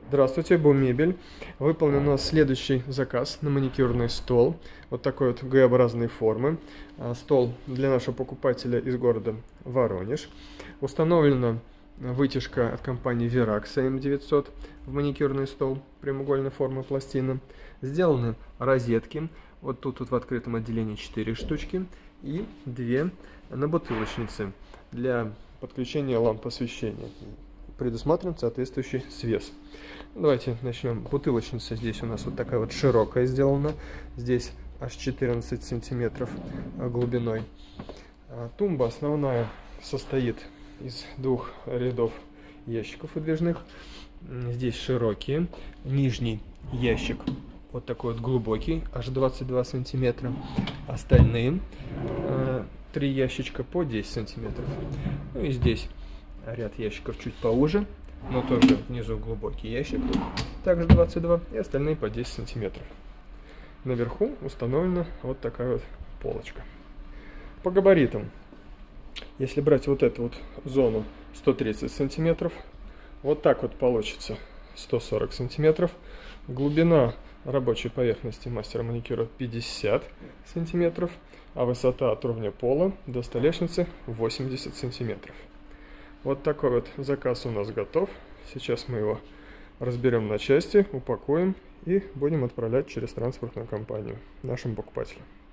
Здравствуйте, Бумебель. Выполнен у нас следующий заказ на маникюрный стол. Вот такой вот Г-образной формы. Стол для нашего покупателя из города Воронеж. Установлена вытяжка от компании Verax AM900 в маникюрный стол прямоугольной формы пластины. Сделаны розетки. Вот тут в открытом отделении 4 штучки и 2 на бутылочнице для подключения ламп освещения. Предусмотрен соответствующий свес. Давайте начнем. Бутылочница здесь у нас вот такая вот широкая сделана. Здесь аж 14 сантиметров глубиной. Тумба основная состоит из 2 рядов ящиков выдвижных. Здесь широкие. Нижний ящик вот такой вот глубокий, аж 22 сантиметра. Остальные 3 ящичка по 10 сантиметров. Ну и здесь ряд ящиков чуть поуже, но тоже внизу глубокий ящик, также 22, и остальные по 10 сантиметров. Наверху установлена вот такая вот полочка. По габаритам, если брать вот эту вот зону 130 сантиметров, вот так вот получится 140 сантиметров. Глубина рабочей поверхности мастера маникюра 50 сантиметров, а высота от уровня пола до столешницы 80 сантиметров. Вот такой вот заказ у нас готов. Сейчас мы его разберем на части, упакуем и будем отправлять через транспортную компанию нашим покупателям.